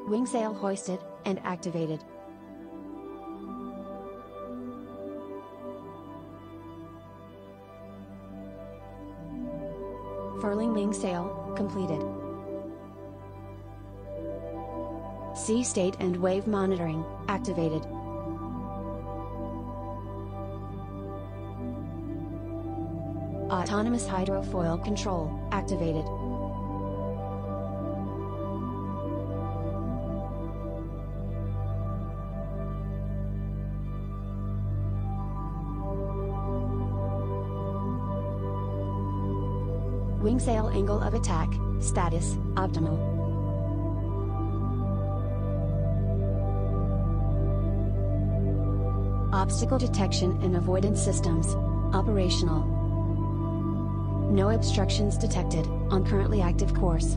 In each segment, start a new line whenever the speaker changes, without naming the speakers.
Wing sail hoisted and activated. Furling wing sail completed. Sea state and wave monitoring activated. Autonomous hydrofoil control activated. Wing sail angle of attack status optimal. Obstacle detection and avoidance systems operational. No obstructions detected on currently active course.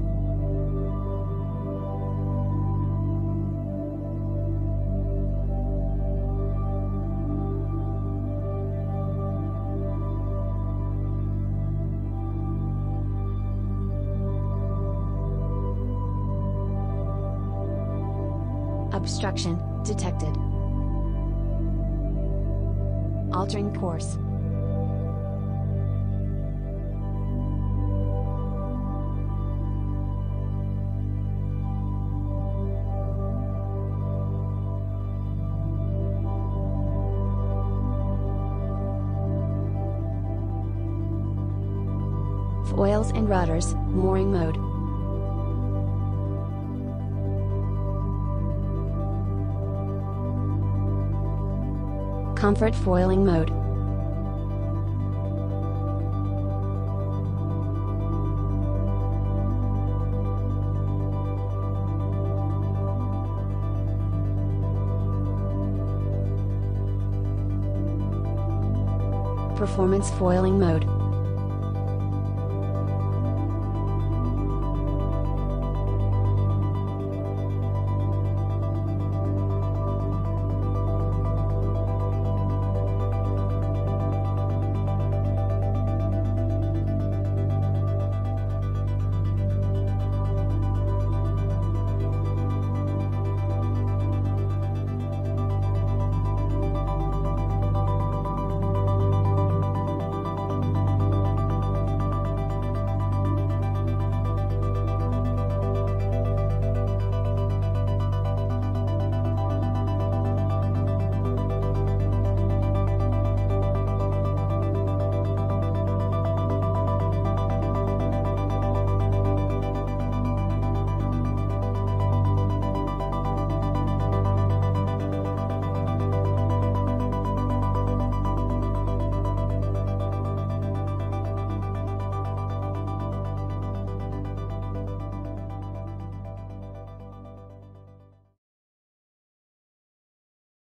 Obstruction detected. Altering course. Foils and rudders, mooring mode. Comfort foiling mode. Performance foiling mode.